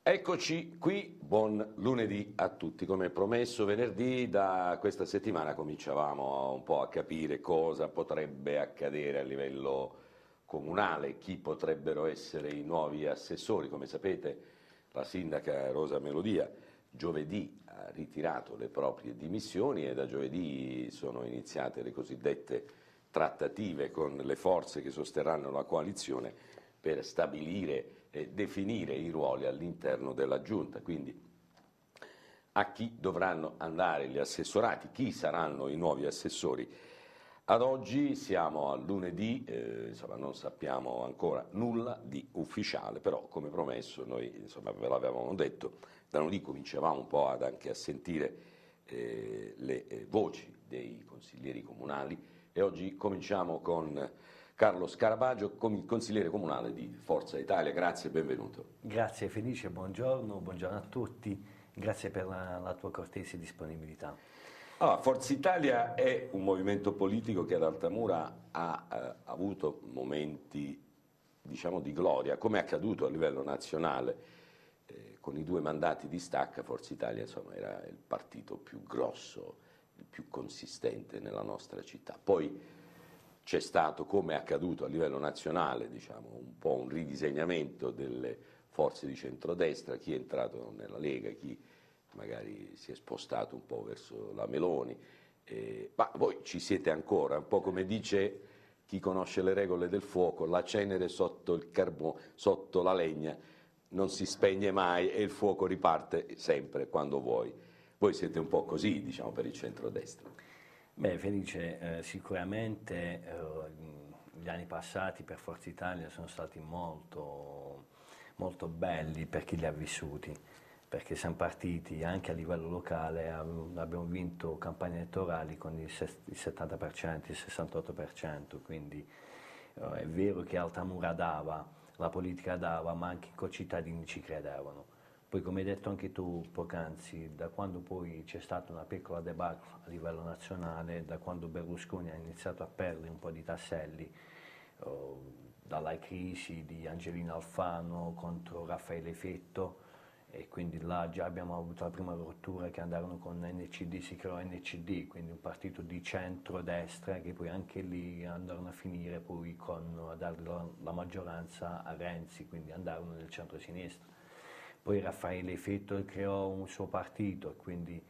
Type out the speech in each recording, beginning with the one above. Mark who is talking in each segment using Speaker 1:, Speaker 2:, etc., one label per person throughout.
Speaker 1: Eccoci qui, buon lunedì a tutti. Come promesso venerdì, da questa settimana cominciavamo un po' a capire cosa potrebbe accadere a livello comunale, chi potrebbero essere i nuovi assessori. Come sapete, la sindaca Rosa Melodia giovedì ha ritirato le proprie dimissioni e da giovedì sono iniziate le cosiddette trattative con le forze che sosterranno la coalizione per stabilire e definire i ruoli all'interno della Giunta, quindi a chi dovranno andare gli assessorati, chi saranno i nuovi assessori. Ad oggi siamo a lunedì, insomma, non sappiamo ancora nulla di ufficiale, però come promesso noi insomma, ve l'avevamo detto, da lunedì cominciavamo un po' anche a sentire le voci dei consiglieri comunali e oggi cominciamo con Carlo Scaravaggio, consigliere comunale di Forza Italia. Grazie e benvenuto.
Speaker 2: Grazie Felice, buongiorno a tutti, grazie per la tua cortese disponibilità.
Speaker 1: Allora, Forza Italia è un movimento politico che ad Altamura ha avuto momenti, diciamo, di gloria, come è accaduto a livello nazionale. Con i 2 mandati di stacca Forza Italia insomma, era il partito più grosso, il più consistente nella nostra città. Poi c'è stato, come è accaduto a livello nazionale, diciamo, un po' un ridisegnamento delle forze di centrodestra, chi è entrato nella Lega, chi magari si è spostato un po' verso la Meloni, ma voi ci siete ancora, un po' come dice chi conosce le regole del fuoco, la cenere sotto il carbone, sotto la legna non si spegne mai e il fuoco riparte sempre quando vuoi. Voi siete un po' così, diciamo, per il centrodestra.
Speaker 2: Beh, Felice, sicuramente gli anni passati per Forza Italia sono stati molto belli per chi li ha vissuti, perché siamo partiti anche a livello locale, abbiamo vinto campagne elettorali con il 70%, il 68%, quindi è vero che Altamura dava, la politica dava, ma anche i concittadini ci credevano. Poi come hai detto anche tu poc'anzi, da quando poi c'è stata una piccola debacle a livello nazionale, da quando Berlusconi ha iniziato a perdere un po' di tasselli, dalla crisi di Angelino Alfano contro Raffaele Fetto, e quindi là già abbiamo avuto la prima rottura che andarono con NCD, si creò NCD, quindi un partito di centro-destra che poi anche lì andarono a finire poi con a dare la maggioranza a Renzi, quindi andarono nel centro-sinistra. Poi Raffaele Fetto creò un suo partito e quindi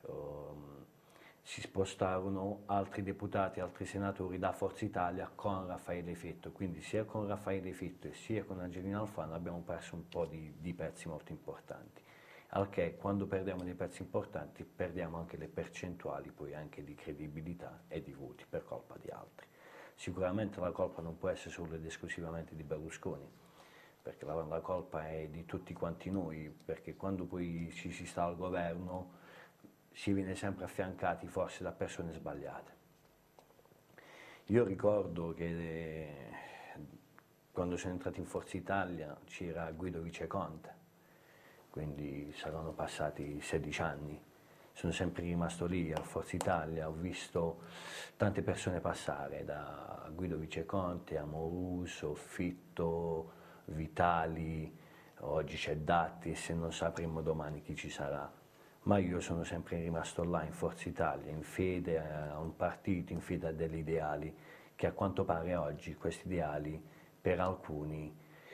Speaker 2: si spostarono altri deputati, altri senatori da Forza Italia con Raffaele Fetto, quindi sia con Raffaele Fetto e sia con Angelino Alfano abbiamo perso un po' di pezzi molto importanti. Al che quando perdiamo dei pezzi importanti perdiamo anche le percentuali poi anche di credibilità e di voti per colpa di altri. Sicuramente la colpa non può essere solo ed esclusivamente di Berlusconi, perché la colpa è di tutti quanti noi, perché quando poi ci si sta al governo si viene sempre affiancati forse da persone sbagliate. Io ricordo che quando sono entrato in Forza Italia c'era Guido Viceconte, quindi saranno passati 16 anni, sono sempre rimasto lì a Forza Italia, ho visto tante persone passare, da Guido Viceconte, Amoruso, Fitto, Vitali, oggi c'è Datti, se non sapremo domani chi ci sarà. Ma io sono sempre rimasto là in Forza Italia, in fede a un partito, in fede a degli ideali, che a quanto pare oggi questi ideali per alcuni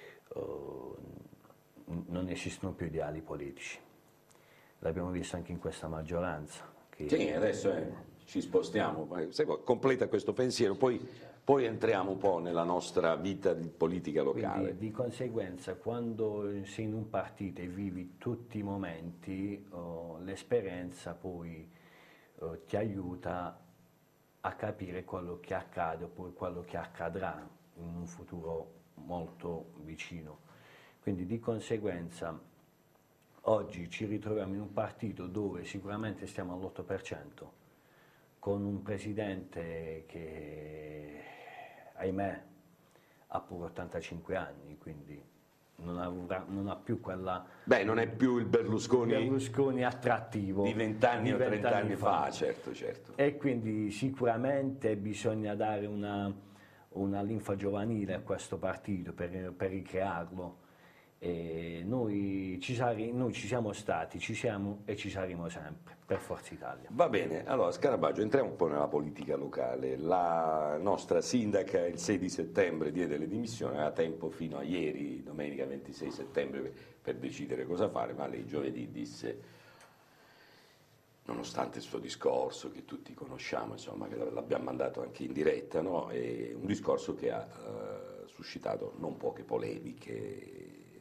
Speaker 2: non esistono più ideali politici. L'abbiamo visto anche in questa maggioranza.
Speaker 1: Sì, adesso ci spostiamo, completa questo pensiero, poi entriamo un po' nella nostra vita di politica locale.
Speaker 2: Quindi, di conseguenza, quando sei in un partito e vivi tutti i momenti, l'esperienza poi ti aiuta a capire quello che accade oppure quello che accadrà in un futuro molto vicino. Quindi di conseguenza oggi ci ritroviamo in un partito dove sicuramente stiamo all'8%, con un presidente che, ahimè, ha pure 85 anni, quindi non ha più quella...
Speaker 1: Beh, non è più il
Speaker 2: Berlusconi attrattivo
Speaker 1: di 20 anni o 30 anni fa, certo.
Speaker 2: E quindi sicuramente bisogna dare una linfa giovanile a questo partito per ricrearlo E noi ci siamo stati, ci siamo e ci saremo sempre per Forza Italia.
Speaker 1: Va bene, allora Scarabagio, entriamo un po' nella politica locale. La nostra sindaca il 6 di settembre diede le dimissioni, aveva tempo fino a ieri, domenica 26 settembre, per decidere cosa fare, ma lei giovedì disse, nonostante il suo discorso che tutti conosciamo, insomma, che l'abbiamo mandato anche in diretta, no? È un discorso che ha suscitato non poche polemiche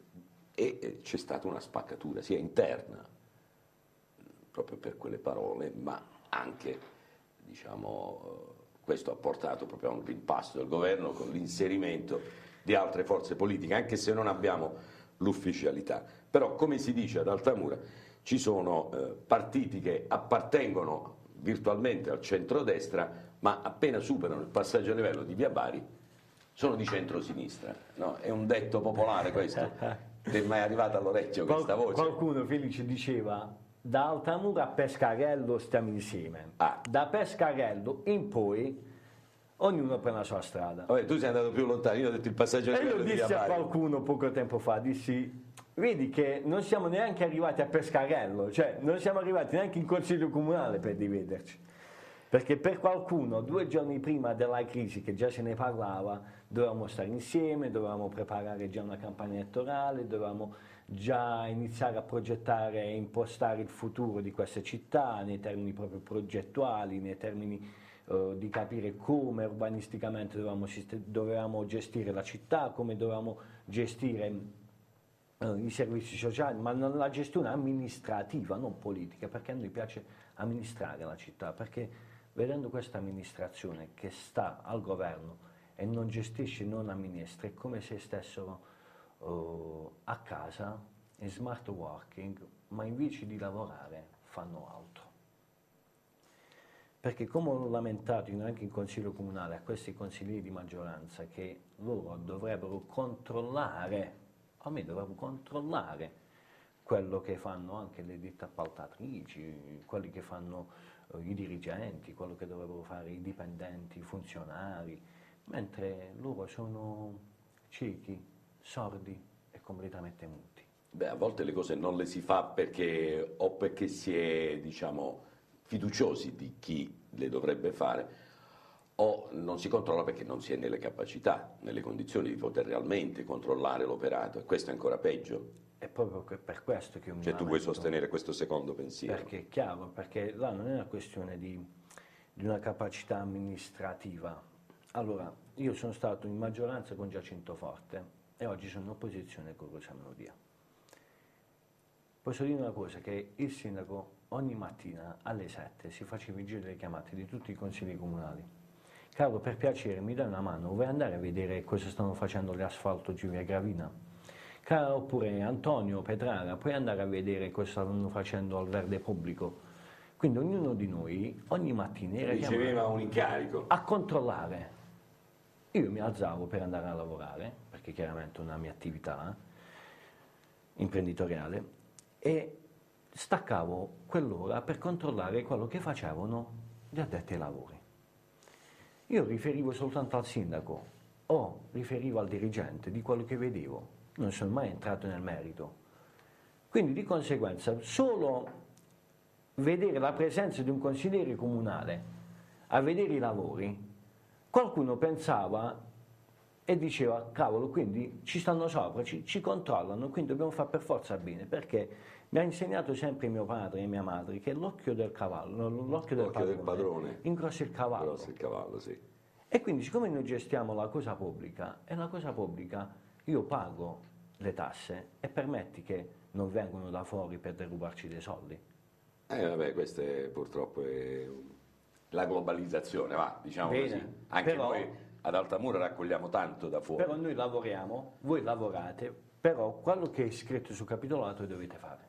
Speaker 1: e c'è stata una spaccatura sia interna, proprio per quelle parole, ma anche, diciamo, questo ha portato proprio a un rimpasto del governo con l'inserimento di altre forze politiche, anche se non abbiamo l'ufficialità. Però, come si dice ad Altamura, ci sono partiti che appartengono virtualmente al centrodestra, ma appena superano il passaggio a livello di Via Bari sono di centrosinistra. No? È un detto popolare questo. Ti è mai arrivata all'orecchio questa voce?
Speaker 2: Qualcuno, Felice, diceva da Altamura a Pescarello stiamo insieme. Da Pescarello in poi ognuno prende la sua strada.
Speaker 1: Vabbè, tu sei andato più lontano, io ho detto il passaggio a livello di Via Bari.
Speaker 2: Io dissi a qualcuno poco tempo fa, dissi, vedi che non siamo neanche arrivati a Pescarello, cioè non siamo arrivati neanche in Consiglio Comunale per dividerci. Perché per qualcuno 2 giorni prima della crisi, che già se ne parlava, dovevamo stare insieme, dovevamo preparare già una campagna elettorale, dovevamo già iniziare a progettare e impostare il futuro di queste città nei termini proprio progettuali, nei termini di capire come urbanisticamente dovevamo gestire la città, come dovevamo gestire i servizi sociali, ma la gestione amministrativa, non politica, perché a noi piace amministrare la città, perché vedendo questa amministrazione che sta al governo e non gestisce, non amministra, è come se stessero a casa in smart working, ma invece di lavorare fanno altro. Perché come ho lamentato anche in Consiglio Comunale a questi consiglieri di maggioranza che loro dovrebbero controllare, almeno dovrebbero controllare quello che fanno anche le ditte appaltatrici, quelli che fanno i dirigenti, quello che dovrebbero fare i dipendenti, i funzionari, mentre loro sono ciechi, sordi e completamente muti.
Speaker 1: Beh, a volte le cose non le si fa perché si è, diciamo, fiduciosi di chi le dovrebbe fare, o non si controlla perché non si è nelle capacità, nelle condizioni di poter realmente controllare l'operato, e questo è ancora peggio.
Speaker 2: È proprio per questo che io mi
Speaker 1: lamento. Tu vuoi sostenere questo secondo pensiero?
Speaker 2: Perché è chiaro, perché là non è una questione di una capacità amministrativa. Allora, io sono stato in maggioranza con Giacinto Forte e oggi sono in opposizione con Rosa Melodia. Posso dire una cosa, che il sindaco ogni mattina alle 7 si faceva i giri delle chiamate di tutti i consigli comunali. Caro, per piacere, mi dai una mano, vuoi andare a vedere cosa stanno facendo l'asfalto giù via Gravina? Oppure Antonio Petrara, puoi andare a vedere cosa stanno facendo al verde pubblico? Quindi ognuno di noi ogni mattina era
Speaker 1: riceveva un incarico
Speaker 2: a controllare. Io mi alzavo per andare a lavorare, perché chiaramente è una mia attività imprenditoriale, e staccavo quell'ora per controllare quello che facevano gli addetti ai lavori. Io riferivo soltanto al sindaco o riferivo al dirigente di quello che vedevo. Non sono mai entrato nel merito. Quindi di conseguenza solo vedere la presenza di un consigliere comunale a vedere i lavori, qualcuno pensava e diceva cavolo, quindi ci stanno sopra, ci controllano, quindi dobbiamo fare per forza bene, perché mi ha insegnato sempre mio padre e mia madre che l'occhio del cavallo, l'occhio del padrone ingrossa il cavallo.
Speaker 1: Ingrossa il cavallo, sì.
Speaker 2: E quindi siccome noi gestiamo la cosa pubblica, e la cosa pubblica io pago le tasse e permetti che non vengono da fuori per derubarci dei soldi.
Speaker 1: Vabbè, questa purtroppo è la globalizzazione, va, diciamo
Speaker 2: bene,
Speaker 1: così. Anche
Speaker 2: però,
Speaker 1: noi ad Altamura raccogliamo tanto da fuori.
Speaker 2: Però noi lavoriamo, voi lavorate, però quello che è scritto sul capitolato dovete fare.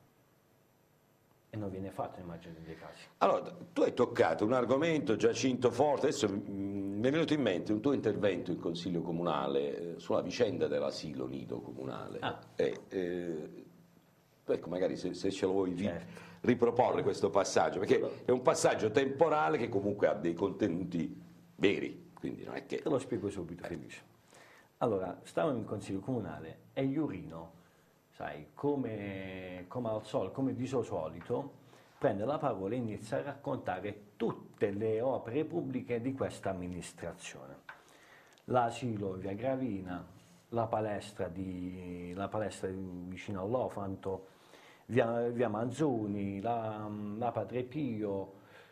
Speaker 2: E non viene fatto in maggiore dei casi.
Speaker 1: Allora, tu hai toccato un argomento, Giacinto Forte, adesso mi è venuto in mente un tuo intervento in Consiglio Comunale sulla vicenda dell'asilo nido comunale. Ecco, magari se ce lo vuoi riproporre questo passaggio, perché è un passaggio temporale che comunque ha dei contenuti veri, quindi non è che...
Speaker 2: Te lo spiego subito, Felice. Allora, stavamo in Consiglio Comunale e Iurino sai, come al solito, come di suo solito, prende la parola e inizia a raccontare tutte le opere pubbliche di questa amministrazione. L'asilo Via Gravina, la palestra vicino all'Ofanto, via Manzoni, la Padre Pio,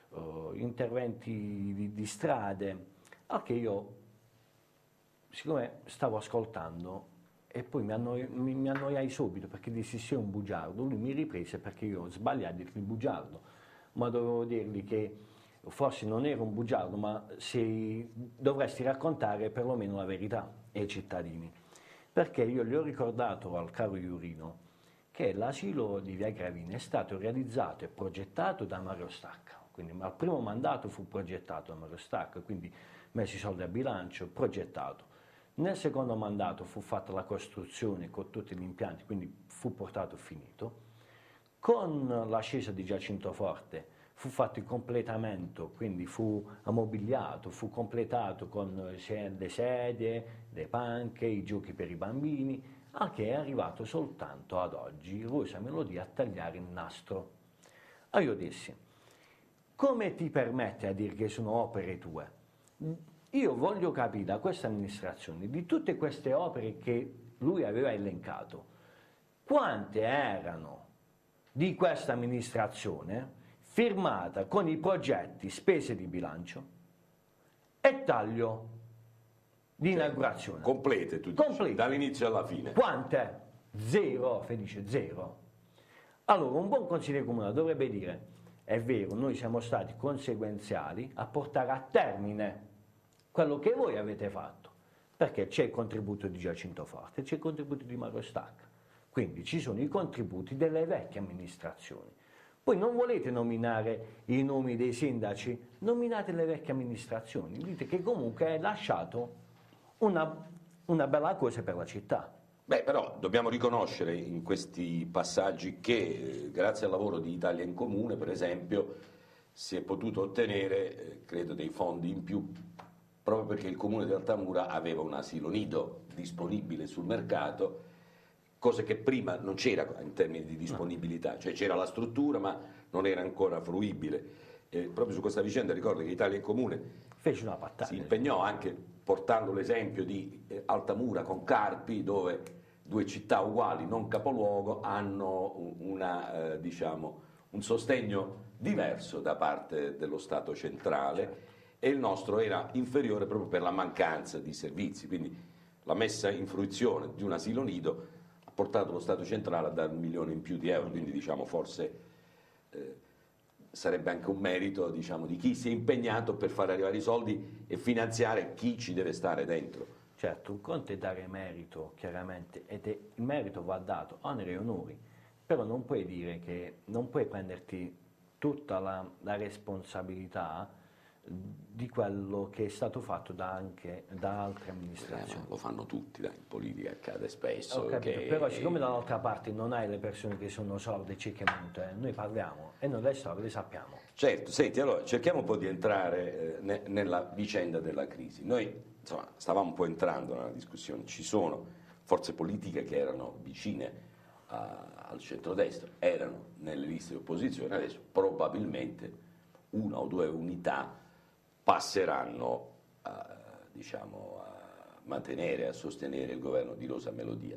Speaker 2: interventi di strade, al che io, siccome stavo ascoltando, e poi mi annoiai subito perché dissi sei un bugiardo. Lui mi riprese perché io sbagliai a dirgli bugiardo, ma dovevo dirgli che forse non ero un bugiardo, ma dovresti raccontare perlomeno la verità ai cittadini. Perché io gli ho ricordato al caro Iurino che l'asilo di Via Gravina è stato realizzato e progettato da Mario Stacca, quindi al primo mandato fu progettato da Mario Stacca, quindi messi soldi a bilancio, progettato. Nel secondo mandato fu fatta la costruzione con tutti gli impianti, quindi fu portato finito. Con l'ascesa di Giacinto Forte fu fatto il completamento, quindi fu ammobiliato, fu completato con le sedie, le panche, i giochi per i bambini, al che è arrivato soltanto ad oggi Rosa Melodia a tagliare il nastro. Allora io dissi, come ti permette a dire che sono opere tue? Io voglio capire da questa amministrazione, di tutte queste opere che lui aveva elencato, quante erano di questa amministrazione firmata con i progetti, spese di bilancio e taglio di inaugurazione.
Speaker 1: Complete, tu dici, dall'inizio alla fine.
Speaker 2: Quante? Zero, felice, zero. Allora, un buon consigliere comunale dovrebbe dire, è vero, noi siamo stati conseguenziali a portare a termine quello che voi avete fatto, perché c'è il contributo di Giacinto Forte, c'è il contributo di Mario Stacca, quindi ci sono i contributi delle vecchie amministrazioni. Poi non volete nominare i nomi dei sindaci, nominate le vecchie amministrazioni, dite che comunque è lasciato una bella cosa per la città.
Speaker 1: Beh, però dobbiamo riconoscere in questi passaggi che grazie al lavoro di Italia in Comune, per esempio, si è potuto ottenere, credo, dei fondi in più proprio perché il comune di Altamura aveva un asilo nido disponibile sul mercato, cosa che prima non c'era in termini di disponibilità, cioè c'era la struttura ma non era ancora fruibile. Proprio su questa vicenda ricordo che Italia in Comune
Speaker 2: fece una battaglia,
Speaker 1: si impegnò anche portando l'esempio di Altamura con Carpi, dove due città uguali, non capoluogo, hanno un sostegno diverso da parte dello Stato centrale. E il nostro era inferiore proprio per la mancanza di servizi, quindi la messa in fruizione di un asilo nido ha portato lo Stato centrale a dare 1 milione in più di euro, quindi forse sarebbe anche un merito di chi si è impegnato per far arrivare i soldi e finanziare chi ci deve stare dentro.
Speaker 2: Certo, un conto è dare merito, chiaramente, il merito va dato, oneri e onori, però non puoi dire che non puoi prenderti tutta la responsabilità di quello che è stato fatto anche da altre amministrazioni.
Speaker 1: Lo fanno tutti, in politica accade spesso.
Speaker 2: Però siccome dall'altra parte non hai le persone che sono sorde, cieche e mute, noi parliamo e noi le storie le sappiamo.
Speaker 1: Certo, senti, allora cerchiamo un po' di entrare nella vicenda della crisi. Noi stavamo un po' entrando nella discussione, ci sono forze politiche che erano vicine al centrodestra, erano nelle liste di opposizione, adesso probabilmente una o due unità passeranno a mantenere, a sostenere il governo di Rosa Melodia.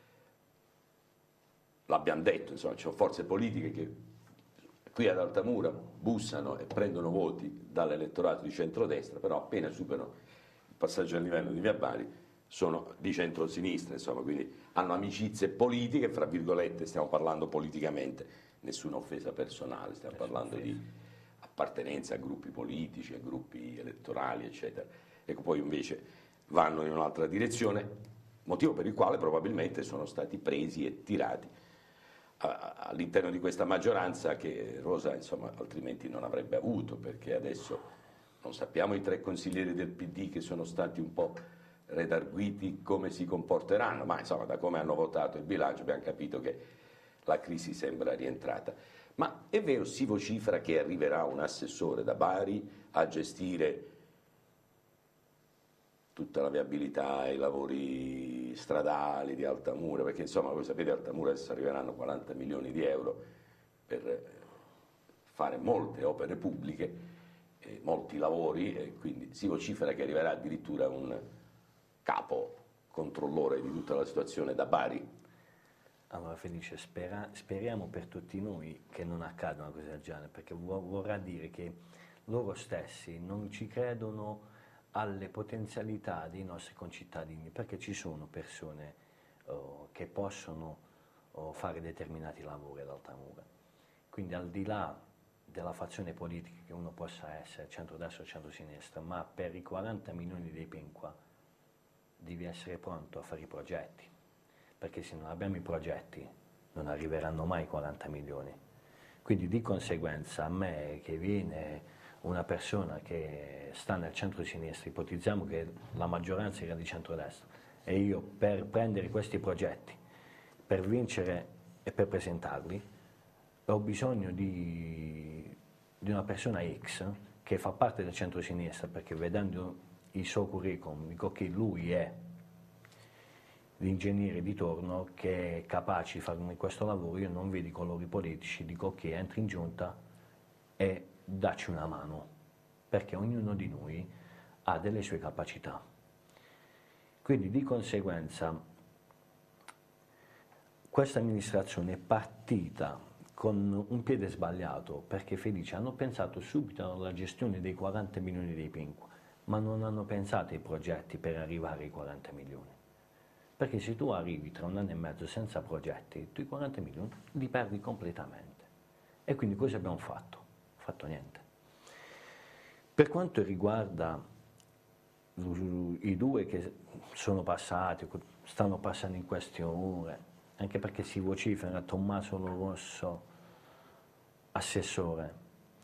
Speaker 1: L'abbiamo detto, ci sono forze politiche che qui ad Altamura bussano e prendono voti dall'elettorato di centrodestra, però appena superano il passaggio a livello di Via Bari sono di centrosinistra, quindi hanno amicizie politiche, fra virgolette, stiamo parlando politicamente, nessuna offesa personale, stiamo parlando di appartenenza a gruppi politici, a gruppi elettorali, eccetera. Ecco, poi invece vanno in un'altra direzione, motivo per il quale probabilmente sono stati presi e tirati all'interno di questa maggioranza che Rosa altrimenti non avrebbe avuto, perché adesso non sappiamo i 3 consiglieri del PD che sono stati un po' redarguiti come si comporteranno, ma da come hanno votato il bilancio abbiamo capito che la crisi sembra rientrata. Ma è vero, si vocifera che arriverà un assessore da Bari a gestire tutta la viabilità, i lavori stradali di Altamura, perché insomma voi sapete a Altamura adesso arriveranno 40 milioni di euro per fare molte opere pubbliche, molti lavori, e quindi si vocifera che arriverà addirittura un capo controllore di tutta la situazione da Bari.
Speaker 2: Allora Felice, speriamo per tutti noi che non accada una cosa del genere, perché vorrà dire che loro stessi non ci credono alle potenzialità dei nostri concittadini, perché ci sono persone che possono fare determinati lavori ad Altamura. Quindi al di là della fazione politica che uno possa essere centrodestra o centrosinistra, ma per i 40 milioni dei Pinqua devi essere pronto a fare i progetti, perché se non abbiamo i progetti non arriveranno mai i 40 milioni. Quindi di conseguenza a me che viene una persona che sta nel centro-sinistra, ipotizziamo che la maggioranza era di centrodestra, e io per prendere questi progetti, per vincere e per presentarli, ho bisogno di una persona X che fa parte del centro-sinistra, perché vedendo il suo curriculum dico che lui è l'ingegnere di torno che è capace di fare questo lavoro. Io non vedo i colori politici, dico che entri in giunta e dacci una mano, perché ognuno di noi ha delle sue capacità. Quindi di conseguenza questa amministrazione è partita con un piede sbagliato, perché Felice hanno pensato subito alla gestione dei 40 milioni dei Pinqua, ma non hanno pensato ai progetti per arrivare ai 40 milioni. Perché se tu arrivi tra un anno e mezzo senza progetti, tu i 40 milioni li perdi completamente. E quindi cosa abbiamo fatto? Fatto niente. Per quanto riguarda i due che sono passati, stanno passando in queste ore, anche perché si vocifera Tommaso Rosso, assessore,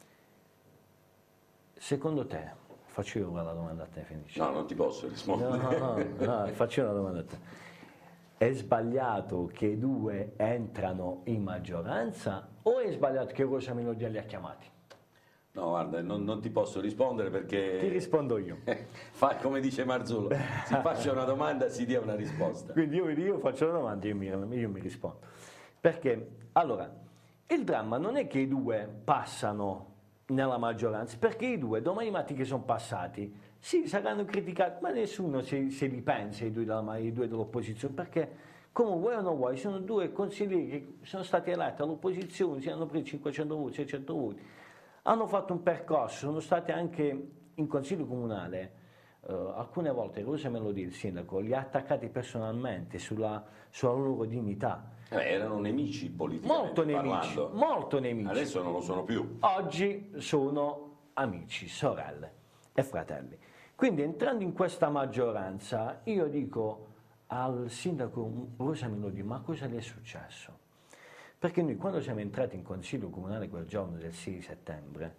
Speaker 2: secondo te, faccio io la domanda a te, Felice.
Speaker 1: No, non ti posso rispondere.
Speaker 2: No, faccio una domanda a te. È sbagliato che i due entrano in maggioranza o è sbagliato che Rosa Melodia li ha chiamati?
Speaker 1: No, guarda, non ti posso rispondere perché...
Speaker 2: Ti rispondo io.
Speaker 1: Fa come dice Marzullo, si faccia una domanda, si dia una risposta.
Speaker 2: Quindi io faccio una domanda e io mi rispondo. Perché, allora, il dramma non è che i due passano nella maggioranza, perché i due, domani mattina che sono passati, sì, saranno criticati, ma nessuno se li pensa, i due dell'opposizione, perché come vuoi o non vuoi, sono due consiglieri che sono stati eletti all'opposizione, si hanno preso 500 voti, 600 voti, hanno fatto un percorso, sono stati anche in consiglio comunale, alcune volte Rosa Melodia, il sindaco, li ha attaccati personalmente sulla loro dignità.
Speaker 1: Erano nemici politicamente parlando.
Speaker 2: Molto nemici.
Speaker 1: Adesso non lo sono più.
Speaker 2: Oggi sono amici, sorelle e fratelli. Quindi entrando in questa maggioranza io dico al sindaco Rosa Melodia, ma cosa le è successo? Perché noi quando siamo entrati in consiglio comunale quel giorno del 6 settembre,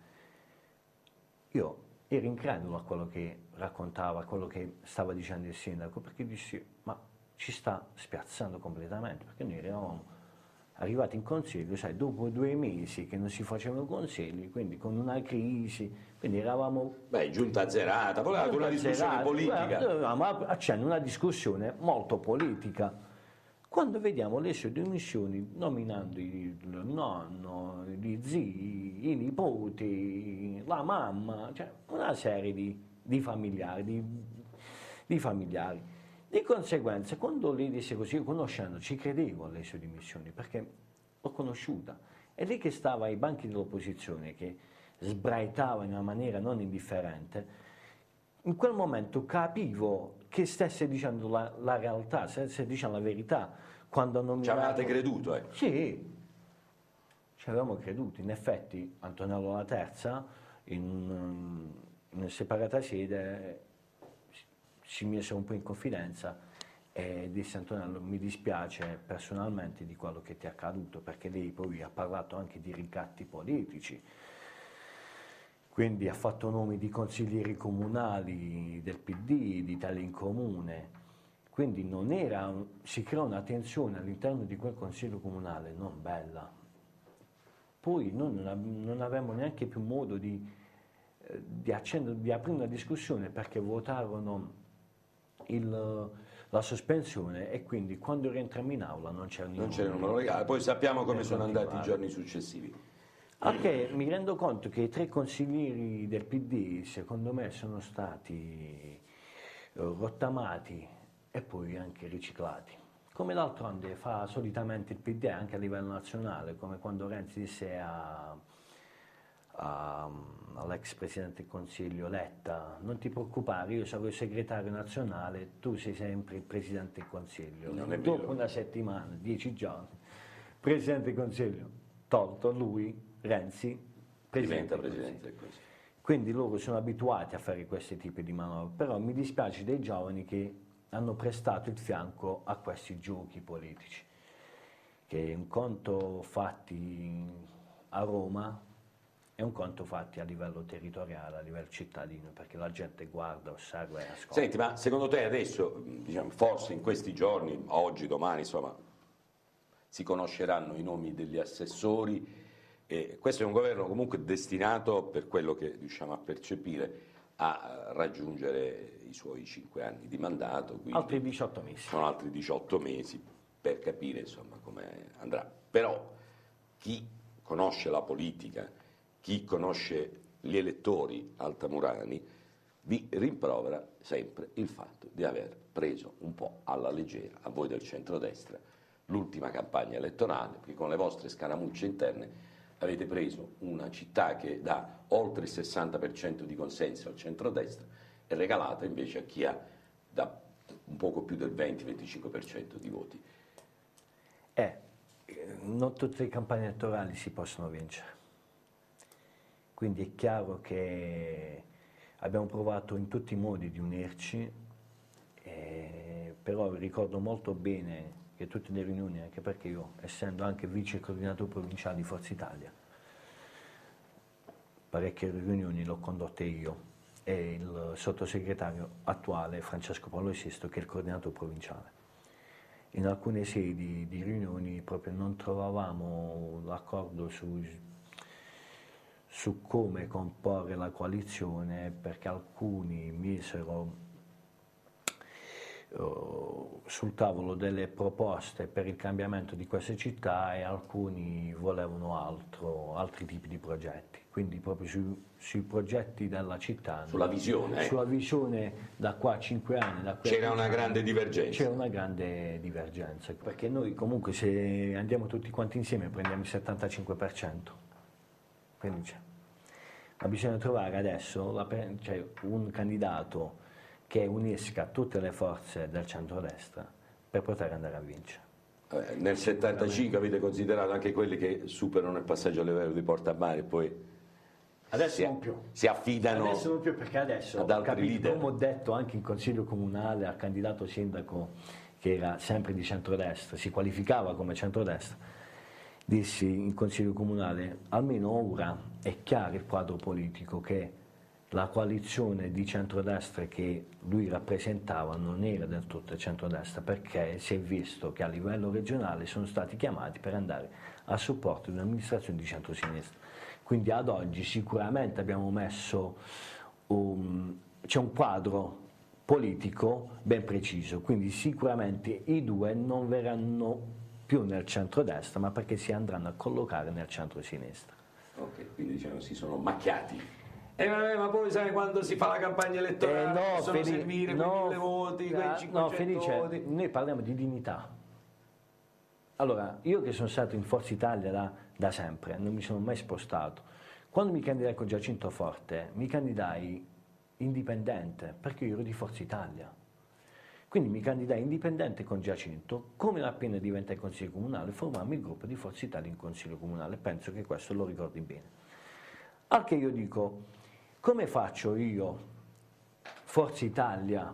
Speaker 2: io ero incredulo a quello che raccontava, a quello che stava dicendo il sindaco, perché dissi, ma ci sta spiazzando completamente, perché noi eravamo arrivati in consiglio, sai, dopo 2 mesi che non si facevano consigli, quindi con una crisi, quindi eravamo...
Speaker 1: Beh, giunta azzerata, poi era una discussione politica.
Speaker 2: Dovevamo accendere una discussione molto politica. Quando vediamo le sue dimissioni, nominando il nonno, gli zii, i nipoti, la mamma, cioè una serie di familiari, di familiari. Di conseguenza, quando lei disse così, io conoscendo, ci credevo alle sue dimissioni, perché l'ho conosciuta. E lei che stava ai banchi dell'opposizione, che sbraitava in una maniera non indifferente, in quel momento capivo che stesse dicendo la realtà, stesse dicendo la verità. Quando non
Speaker 1: ci avevate creduto, eh?
Speaker 2: Sì, ci avevamo creduto. In effetti Antonello La Terza, in separata sede, si mise un po' in confidenza e disse: Antonello, mi dispiace personalmente di quello che ti è accaduto, perché lei poi ha parlato anche di ricatti politici, quindi ha fatto nomi di consiglieri comunali del PD, di Italia in Comune, quindi non era si creò una tensione all'interno di quel consiglio comunale non bella. Poi noi non avevamo neanche più modo di aprire una discussione, perché votarono la la sospensione e quindi quando rientriamo in aula non c'era
Speaker 1: Non c'era il numero legale, poi sappiamo come sono andati i giorni successivi.
Speaker 2: Anche mi rendo conto che i 3 consiglieri del PD secondo me sono stati rottamati e poi anche riciclati. Come d'altronde fa solitamente il PD anche a livello nazionale, come quando Renzi disse all'ex Presidente del Consiglio Letta: non ti preoccupare, io sarò il segretario nazionale, tu sei sempre il Presidente del Consiglio. Dopo una settimana, 10 giorni, Presidente del Consiglio tolto, lui, Renzi,
Speaker 1: diventa Presidente del Consiglio.
Speaker 2: Quindi loro sono abituati a fare questi tipi di manovre, però mi dispiace dei giovani che hanno prestato il fianco a questi giochi politici, che un conto fatti a Roma è un conto fatti a livello territoriale, a livello cittadino, perché la gente guarda, osserva e ascolta.
Speaker 1: Senti, ma secondo te adesso, diciamo, forse in questi giorni, oggi, domani, insomma, si conosceranno i nomi degli assessori? E questo è un governo comunque destinato, per quello che riusciamo a percepire, a raggiungere i suoi 5 anni di mandato.
Speaker 2: Altri 18 mesi.
Speaker 1: Sono altri 18 mesi per capire insomma come andrà. Però chi conosce la politica, chi conosce gli elettori altamurani, vi rimprovera sempre il fatto di aver preso un po' alla leggera, a voi del centrodestra, l'ultima campagna elettorale, perché con le vostre scaramucce interne avete preso una città che dà oltre il 60% di consenso al centrodestra e regalata invece a chi ha da un poco più del 20-25% di voti.
Speaker 2: Non tutte le campagne elettorali si possono vincere, quindi è chiaro che abbiamo provato in tutti i modi di unirci, però ricordo molto bene che tutte le riunioni, anche perché io, essendo anche vice coordinatore provinciale di Forza Italia, parecchie riunioni l'ho condotte io e il sottosegretario attuale Francesco Paolo Sisto, che è il coordinatore provinciale. In alcune sedi di riunioni proprio non trovavamo l'accordo su come comporre la coalizione, perché alcuni misero sul tavolo delle proposte per il cambiamento di queste città e alcuni volevano altri tipi di progetti, quindi proprio sui progetti della città,
Speaker 1: sulla visione,
Speaker 2: sulla visione da qua a 5 anni,
Speaker 1: c'era una grande divergenza.
Speaker 2: C'era una grande divergenza, perché noi comunque se andiamo tutti quanti insieme prendiamo il 75%, quindi ma bisogna trovare adesso un candidato che unisca tutte le forze del centrodestra per poter andare a vincere.
Speaker 1: Nel 75 avete considerato anche quelli che superano il passaggio a livello di Porta a Mare e poi
Speaker 2: adesso non più.
Speaker 1: Si affidano
Speaker 2: adesso non più, perché adesso
Speaker 1: ad altri leader.
Speaker 2: Come ho detto anche in consiglio comunale al candidato sindaco che era sempre di centrodestra, si qualificava come centrodestra, dissi in consiglio comunale: almeno ora è chiaro il quadro politico, che la coalizione di centrodestra che lui rappresentava non era del tutto il centrodestra, perché si è visto che a livello regionale sono stati chiamati per andare a supporto di un'amministrazione di centrosinistra. Quindi ad oggi sicuramente abbiamo messo c'è un quadro politico ben preciso, quindi sicuramente i due non verranno più nel centrodestra, ma perché si andranno a collocare nel centrosinistra.
Speaker 1: Ok, quindi diciamo si sono macchiati. Ma poi sai, quando si fa la campagna elettorale possono servire quei 1000 voti, quei 500 voti.
Speaker 2: Noi parliamo di dignità. Allora, io che sono stato in Forza Italia da sempre, non mi sono mai spostato. Quando mi candidai con Giacinto Forte, mi candidai indipendente, perché io ero di Forza Italia. Quindi mi candidai indipendente con Giacinto, come appena diventai consiglio comunale, formammo il gruppo di Forza Italia in consiglio comunale, penso che questo lo ricordi bene. Al che io dico: come faccio io, Forza Italia,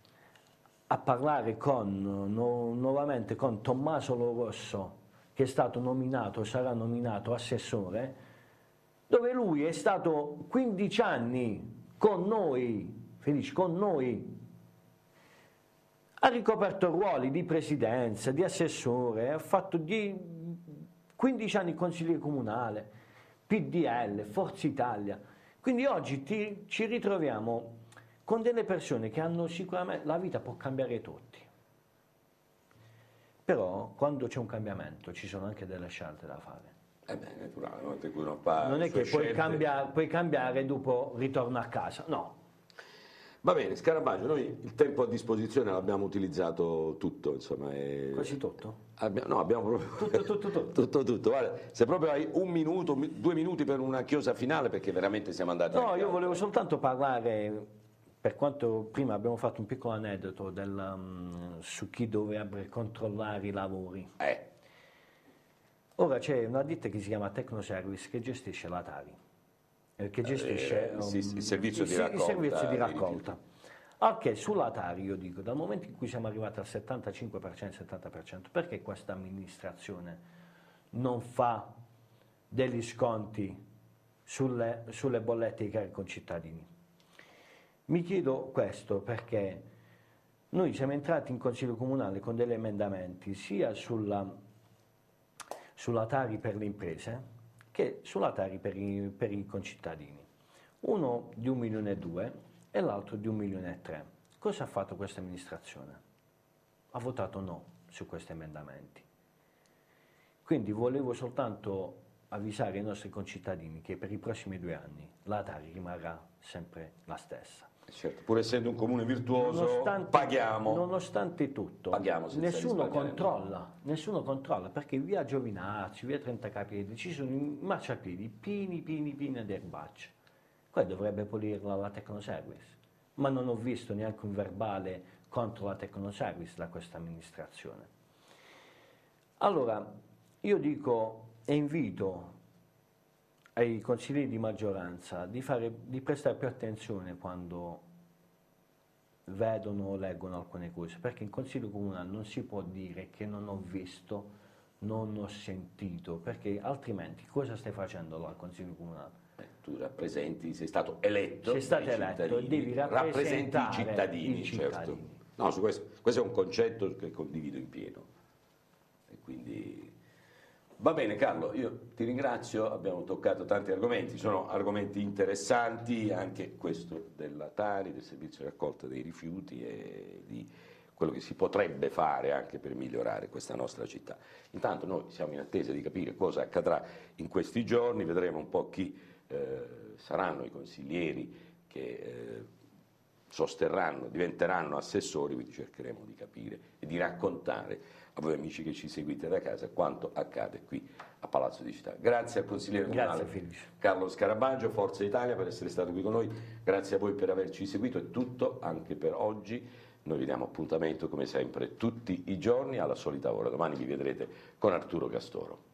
Speaker 2: a parlare nuovamente con Tommaso Lo Rosso, che è stato nominato, sarà nominato assessore, dove lui è stato 15 anni con noi, Felice, con noi, ha ricoperto ruoli di presidenza, di assessore, ha fatto 15 anni consigliere comunale, PDL, Forza Italia. Quindi oggi ci ritroviamo con delle persone che hanno sicuramente, la vita può cambiare tutti, Però quando c'è un cambiamento ci sono anche delle scelte da fare.
Speaker 1: È naturale, no? Per cui uno fa
Speaker 2: Non
Speaker 1: le
Speaker 2: è
Speaker 1: sue
Speaker 2: che
Speaker 1: scelte.
Speaker 2: puoi cambiare e dopo ritorno a casa, no.
Speaker 1: Va bene, Scarabagio, noi il tempo a disposizione l'abbiamo utilizzato tutto, insomma.
Speaker 2: Quasi tutto?
Speaker 1: No, abbiamo proprio... Tutto. Guarda, se proprio hai un minuto, 2 minuti per una chiosa finale, perché veramente siamo andati...
Speaker 2: No,
Speaker 1: anche
Speaker 2: io
Speaker 1: oltre.
Speaker 2: volevo soltanto parlare, per quanto prima abbiamo fatto un piccolo aneddoto su chi dovrebbe controllare i lavori. Ora c'è una ditta che si chiama Tecnoservice che gestisce la Tari, che gestisce
Speaker 1: il servizio di
Speaker 2: il servizio di
Speaker 1: raccolta.
Speaker 2: raccolta. Anche sulla Tari, io dico, dal momento in cui siamo arrivati al 75%, 70%, perché questa amministrazione non fa degli sconti sulle bollette che i concittadini? Mi chiedo questo perché noi siamo entrati in Consiglio Comunale con degli emendamenti sia sulla Tari per le imprese che sulla Tari per i concittadini. Uno di 1,2 milioni e l'altro di 1,3 milioni. Cosa ha fatto questa amministrazione? Ha votato no su questi emendamenti. Quindi volevo soltanto avvisare i nostri concittadini che per i prossimi 2 anni la Tari rimarrà sempre la stessa.
Speaker 1: Certo, pur essendo un comune virtuoso, paghiamo.
Speaker 2: Nonostante tutto,
Speaker 1: Paghiamo senza
Speaker 2: nessuno
Speaker 1: risparmiare.
Speaker 2: controlla, perché via Giovinazzi, via Trentacapiedi, ci sono i marciapiedi pieni di erbacce. Qua dovrebbe pulirla la Tecnoservice, ma non ho visto neanche un verbale contro la Tecnoservice da questa amministrazione. Allora, io dico e invito ai consiglieri di maggioranza di prestare più attenzione quando vedono o leggono alcune cose, perché in Consiglio Comunale non si può dire che non ho visto, non ho sentito, perché altrimenti cosa stai facendo là al Consiglio Comunale?
Speaker 1: Tu rappresenti, sei stato eletto.
Speaker 2: Sei stato eletto e devi
Speaker 1: rappresenti
Speaker 2: rappresentare
Speaker 1: i cittadini, certo. No, su questo è un concetto che condivido in pieno. E quindi va bene Carlo, io ti ringrazio, abbiamo toccato tanti argomenti, sono argomenti interessanti, anche questo della Tari, del servizio di raccolta dei rifiuti e di quello che si potrebbe fare anche per migliorare questa nostra città. Intanto noi siamo in attesa di capire cosa accadrà in questi giorni, vedremo un po' chi saranno i consiglieri che sosterranno, diventeranno assessori, quindi cercheremo di capire e di raccontare a voi amici che ci seguite da casa quanto accade qui a Palazzo di Città. Grazie al consigliere comunale Carlo Scarabagio, Forza Italia, per essere stato qui con noi, grazie a voi per averci seguito, è tutto anche per oggi, noi vi diamo appuntamento come sempre tutti i giorni alla solita ora, domani vi vedrete con Arturo Castoro.